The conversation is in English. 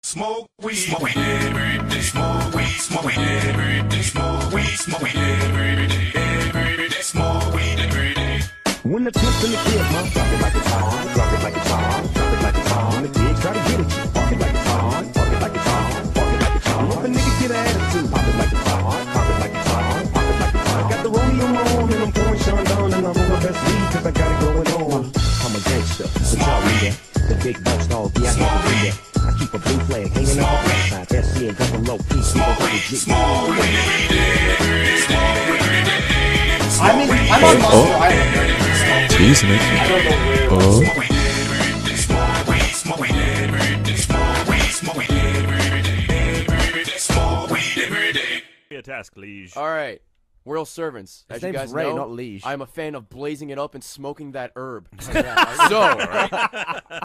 Smoke weed, smoke weed every day. Smoke weed, smoke weed every day. Smoke weed, smoke weed every day. Every day, smoke weed every day. When the pimps in the kid, huh? Drop it like it's hard, drop it like it's hard, drop it like it's hard. The kids try to get at you, park it like it's hard, park it like it's hard, park it like it's hard. If a nigga get an attitude, pop it like it's hard, pop it like it's hard, pop it like it's hard. Got the rollie on my arm and I'm pouring Sean down and I'm on my best weed 'cause I got it going on. I'm a gangster, but y'all read that. The big boss dog, yeah, I never read that. I keep a blue flag hanging out the outside. That's it, double low, peace, Smoke weed, smoke weed every day. Every day. I'm on Monster Island. Jeez, Nick. I don't know where. Oh. Smoke weed every day. Smoke weed, smoke weed every day. Smoke weed, smoke weed every day. Every day, smoke weed every day. A task, liege. All right, royal servants. His As you name's guys Ray, know, not Liege. I'm a fan of blazing it up and smoking that herb. So,